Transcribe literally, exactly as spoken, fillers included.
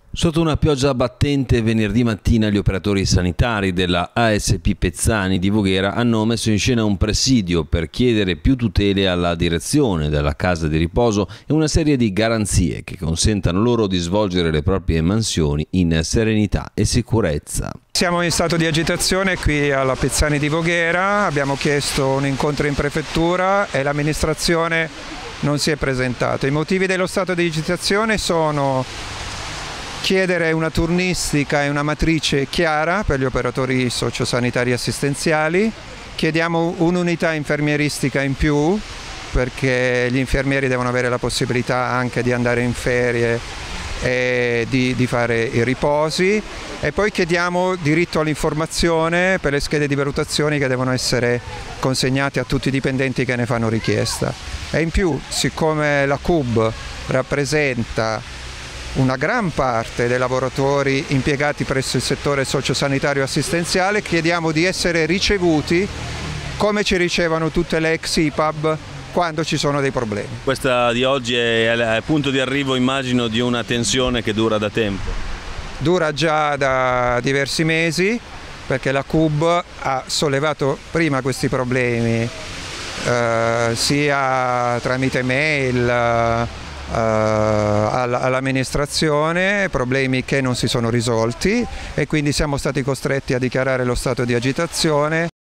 Sotto una pioggia battente venerdì mattina gli operatori sanitari della A S P Pezzani di Voghera hanno messo in scena un presidio per chiedere più tutele alla direzione della casa di riposo e una serie di garanzie che consentano loro di svolgere le proprie mansioni in serenità e sicurezza. Siamo in stato di agitazione qui alla Pezzani di Voghera, abbiamo chiesto un incontro in prefettura e l'amministrazione non si è presentata. I motivi dello stato di agitazione sono chiedere una turnistica e una matrice chiara per gli operatori sociosanitari assistenziali, chiediamo un'unità infermieristica in più perché gli infermieri devono avere la possibilità anche di andare in ferie e di, di fare i riposi, e poi chiediamo diritto all'informazione per le schede di valutazioni che devono essere consegnate a tutti i dipendenti che ne fanno richiesta. E in più, siccome la C U B rappresenta una gran parte dei lavoratori impiegati presso il settore sociosanitario assistenziale, chiediamo di essere ricevuti come ci ricevono tutte le ex I P A B quando ci sono dei problemi. Questa di oggi è il punto di arrivo, immagino, di una tensione che dura da tempo. Dura già da diversi mesi perché la C U B ha sollevato prima questi problemi eh, sia tramite mail Uh, all'amministrazione, problemi che non si sono risolti, e quindi siamo stati costretti a dichiarare lo stato di agitazione.